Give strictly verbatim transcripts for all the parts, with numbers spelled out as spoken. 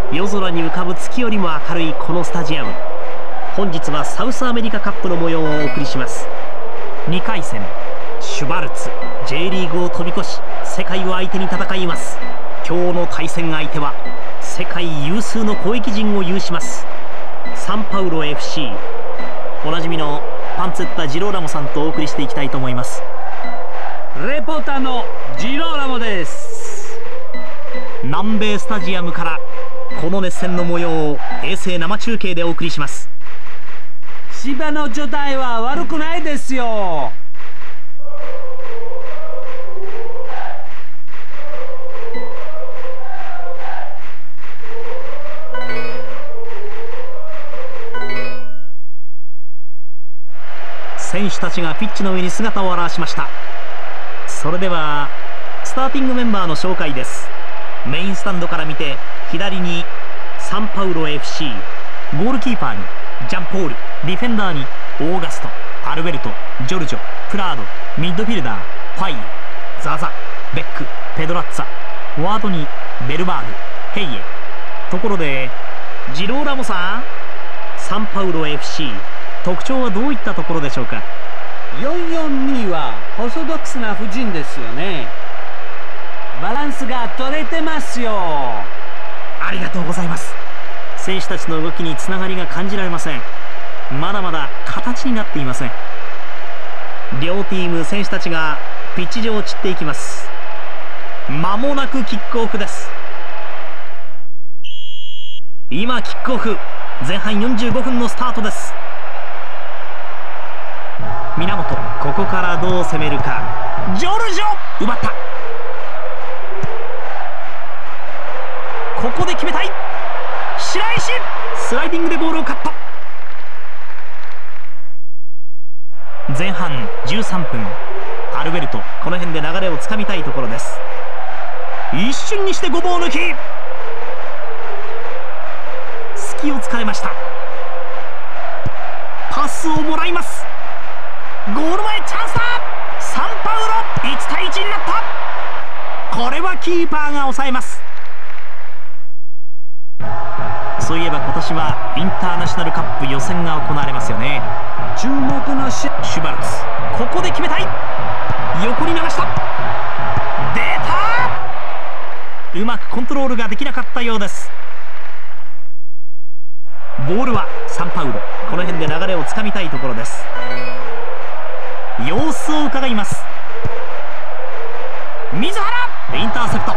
夜空に浮かぶ月よりも明るいこのスタジアム。本日はサウスアメリカカップの模様をお送りします。にかい戦、シュバルツ ジェイ リーグを飛び越し世界を相手に戦います。今日の対戦相手は世界有数の攻撃陣を有しますサンパウロ エフシー。 おなじみのパンツェッタ・ジローラモさんとお送りしていきたいと思います。 レポーターのジローラモです。 南米スタジアムからこの熱戦の模様を衛星生中継でお送りします。 芝の状態は悪くないですよ。 選手たちがピッチの上に姿を現しました。それではスターティングメンバーの紹介です。メインスタンドから見て左にサンパウロ エフシー、 ゴールキーパーにジャンポール、ディフェンダーにオーガスト、アルベルト、ジョルジョ、プラード、ミッドフィルダーファイエ、ザザ、ベック、ペドラッツァ、フォワードにベルバーグ、ヘイエ。ところでジローラモさん、サンパウロ エフシー 特徴はどういったところでしょうか。 よんよんにはオーソドックスな布陣ですよね。バランスが取れてますよ。 ありがとうございます。選手たちの動きにつながりが感じられません。まだまだ形になっていません。両チーム選手たちがピッチ上を散っていきます。間もなくキックオフです。今キックオフ、前半よんじゅうごふんのスタートです。源、ここからどう攻めるか。ジョルジョ、奪った。ここで決めたい。白石、スライディングでボールをカット。前半じゅうさんぷん、アルベルト、この辺で流れをつかみたいところです。一瞬にしてごぼう抜き、隙を突かれました。パスをもらいます。ゴール前チャンスだ。サンパウロいちたいいちになった。これはキーパーが抑えます。そういえば今年はインターナショナルカップ予選が行われますよね。 注目のシュバルツ、ここで決めたい。横に流した。出た。うまくコントロールができなかったようです。ボールはサンパウロ、この辺で流れをつかみたいところです。様子を伺います。水原、インターセプト。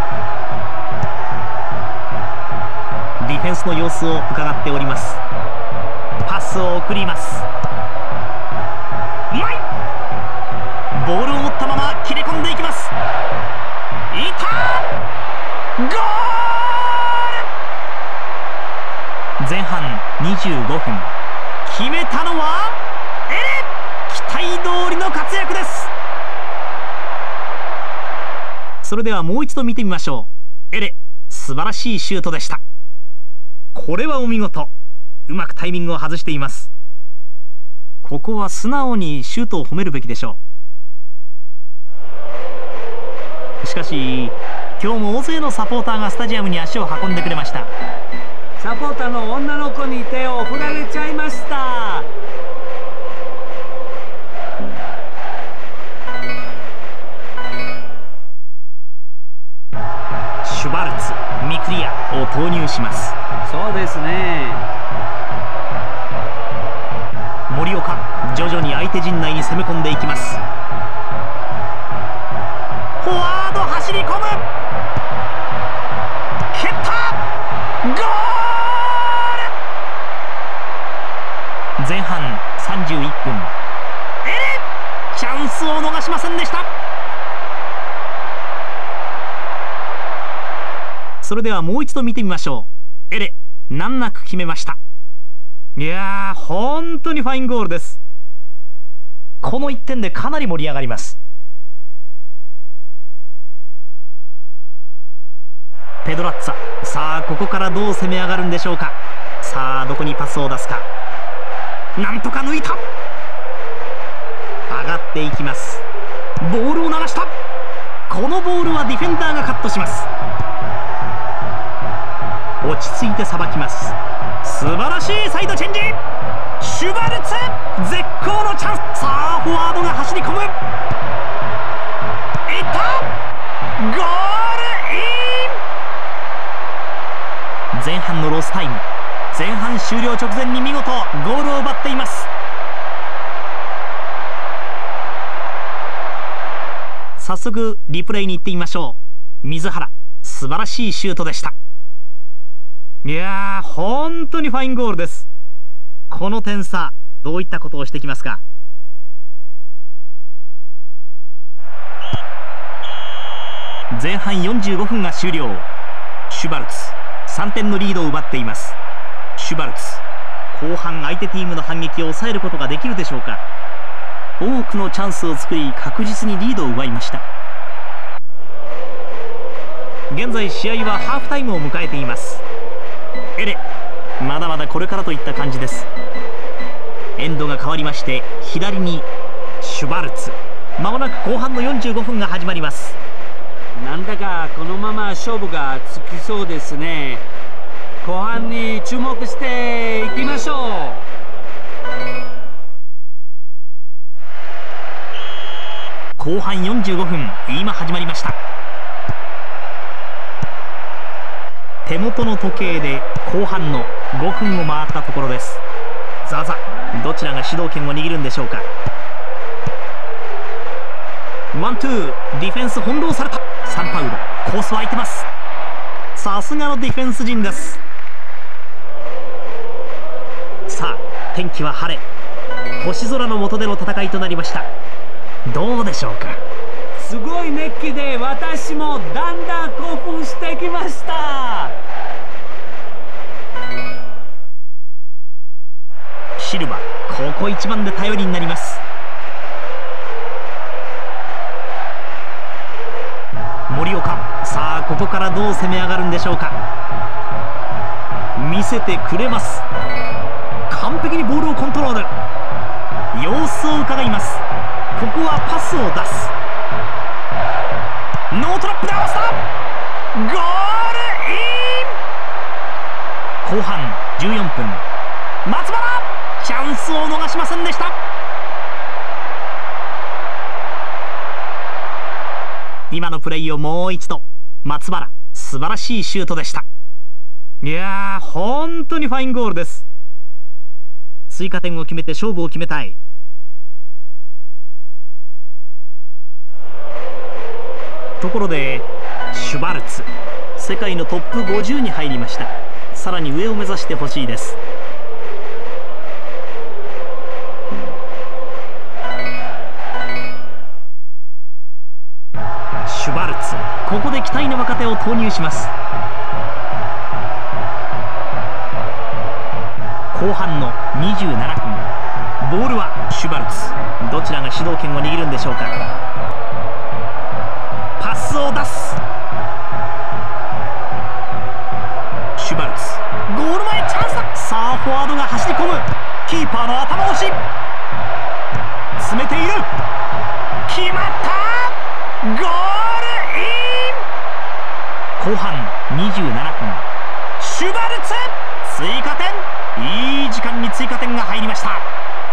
ディフェンスの様子を伺っております。パスを送ります。うまい。ボールを持ったまま切れ込んでいきます。いた。ゴール。前半にじゅうごふん、決めたのはエレ。期待通りの活躍です。それではもう一度見てみましょう。エレ、素晴らしいシュートでした。これはお見事。うまくタイミングを外しています。ここは素直にシュートを褒めるべきでしょう。しかし今日も大勢のサポーターがスタジアムに足を運んでくれました。 サポーターの女の子に手を振られちゃいました。 シュバルツ、ミクリアを投入します。 そうですね。 森岡、徐々に相手陣内に攻め込んでいきます。フォワード走り込む。蹴った。ゴール。前半さんじゅういっぷん、エレ、チャンスを逃しませんでした。それではもう一度見てみましょう。エレ、難なく決めました。いやー、本当にファインゴールです。このいってんでかなり盛り上がります。ペドラッツァ、さあここからどう攻め上がるんでしょうか。さあどこにパスを出すか。なんとか抜いた。上がっていきます。ボールを流した。このボールはディフェンダーがカットします。 落ち着いてさばきます。素晴らしいサイドチェンジ。シュバルツ、絶好のチャンス。さあフォワードが走り込む。いった、ゴールイン。前半のロスタイム、前半終了直前に見事ゴールを奪っています。早速リプレイに行ってみましょう。水原、素晴らしいシュートでした。いやー、本当にファインゴールです。この点差、どういったことをしてきますか。前半よんじゅうごふんが終了。シュバルツ、さんてんのリードを奪っています。シュバルツ、後半相手チームの反撃を抑えることができるでしょうか。多くのチャンスを作り、確実にリードを奪いました。現在試合はハーフタイムを迎えています。エレ、まだまだこれからといった感じです。エンドが変わりまして、左にシュバルツ。まもなく後半のよんじゅうごふんが始まります。 なんだかこのまま勝負がつきそうですね。後半に注目していきましょう。 後半よんじゅうごふん、今始まりました。手元の時計で後半のごふんを回ったところです。ザザ、どちらが主導権を握るんでしょうか。ワンツー、ディフェンス翻弄された。サンパウロ、コースは空いてます。さすがのディフェンス陣です。さあ天気は晴れ、星空の下での戦いとなりました。どうでしょうか。 すごい熱気で私もだんだん興奮してきました。シルバ、ここ一番で頼りになります。森岡、さあここからどう攻め上がるんでしょうか。見せてくれます。完璧にボールをコントロール。様子を伺います。ここはパスを出す。ノートラップで合わせた。ゴールイン。後半じゅうよんぷん、松原、チャンスを逃しませんでした。今のプレーをもう一度。松原、素晴らしいシュートでした。いやー、本当にファインゴールです。追加点を決めて勝負を決めたい。ところでシュバルツ、世界のトップごじゅうに入りました。さらに上を目指してほしいです。シュバルツ、ここで期待の若手を投入します。後半のにじゅうななふん、ボールはシュバルツ。どちらが主導権を握るんでしょうか。パスを出す。シュバルツ、ゴール前チャンスだ。さあフォワードが走り込む。キーパーの頭押し、詰めている。決まった。ゴールイン。後半にじゅうななふん、シュバルツ、追加点。いい時間に追加点が入りました。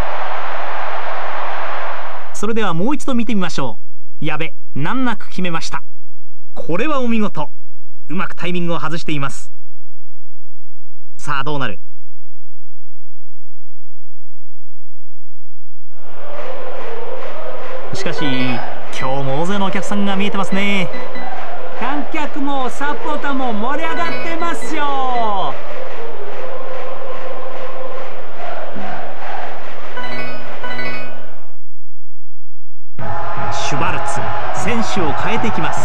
それではもう一度見てみましょう。やべ、難なく決めました。これはお見事。うまくタイミングを外しています。さあどうなる。しかし今日も大勢のお客さんが見えてますね。観客もサポーターも盛り上がってますよ。シュバルツ、選手を変えていきます。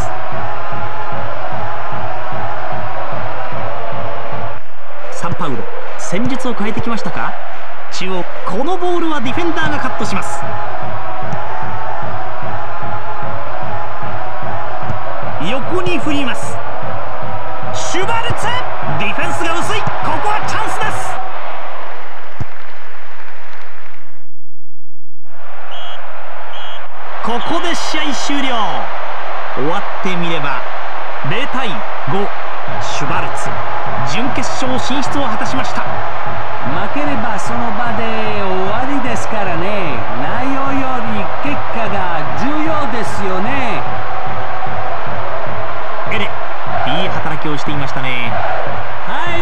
サンパウロ、戦術を変えてきましたか。中央、このボールはディフェンダーがカットします。横に振ります。シュバルツ、ディフェンスが薄い。ここはチャンスです。ここで試合終了。終わってみればゼロたいご、シュバルツ準決勝進出を果たしました。 負ければその場で終わりですからね。内容より結果が重要ですよね。 エレ、いい働きをしていましたね。 はい、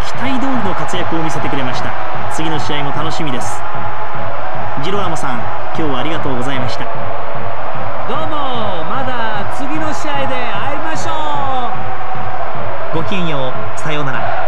期待通りの活躍を見せてくれました。次の試合も楽しみです。ジロラモさん、今日はありがとうございました。 どうも、まだ次の試合で会いましょう。ごきげんよう、さようなら。